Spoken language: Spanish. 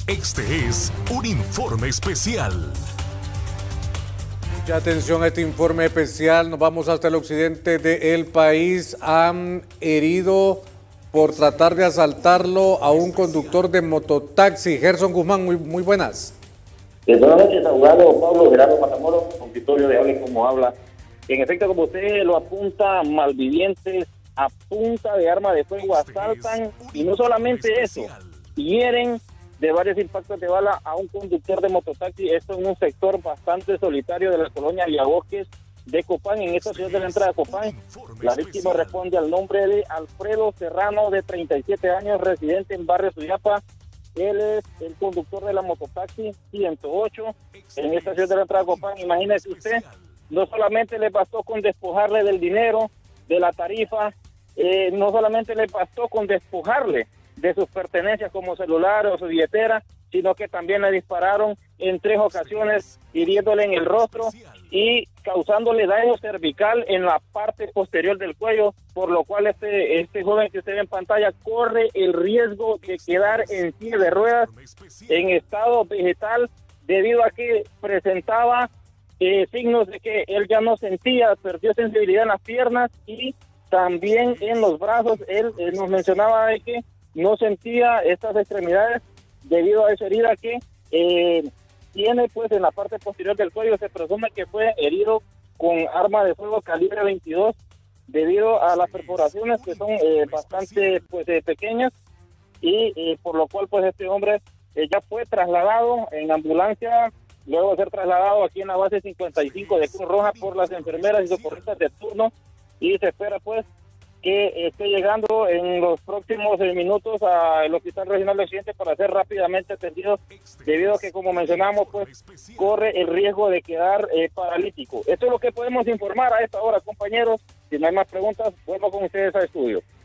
Este es un informe especial. Mucha atención a este informe especial. Nos vamos hasta el occidente del país. Han herido por tratar de asaltarlo a un conductor de mototaxi. Gerson Guzmán, muy buenas. Buenas noches, abogado Pablo Gerardo Matamoros, auditorio de Hable Como Habla. En efecto, como usted lo apunta, malvivientes a punta de arma de fuego asaltan, y no solamente eso, hieren de varios impactos de bala a un conductor de mototaxi. Esto en un sector bastante solitario de la colonia Liabosques de Copán, en esta ciudad de la entrada de Copán. La víctima responde al nombre de Alfredo Serrano, de 37 años, residente en barrio Suyapa. Él es el conductor de la mototaxi 108 en esta ciudad de la entrada de Copán. Imagínese usted, no solamente le bastó con despojarle del dinero, de la tarifa, no solamente le bastó con despojarle de sus pertenencias como celular o su billetera, sino que también le dispararon en 3 ocasiones, hiriéndole en el rostro y causándole daño cervical en la parte posterior del cuello, por lo cual este joven que usted ve en pantalla corre el riesgo de quedar en silla de ruedas en estado vegetal, debido a que presentaba signos de que él ya no sentía, perdió sensibilidad en las piernas y también en los brazos. Él nos mencionaba de que no sentía estas extremidades debido a esa herida que tiene pues en la parte posterior del cuello. Se presume que fue herido con arma de fuego calibre 22 debido a las perforaciones que son bastante pues pequeñas, y por lo cual pues este hombre ya fue trasladado en ambulancia, luego de ser trasladado aquí en la base 55 de Cruz Roja por las enfermeras y socorristas de turno, y se espera pues que esté llegando en los próximos minutos al Hospital Regional de Occidente para ser rápidamente atendido, debido a que, como mencionamos, pues corre el riesgo de quedar paralítico. Esto es lo que podemos informar a esta hora, compañeros. Si no hay más preguntas, vuelvo con ustedes al estudio.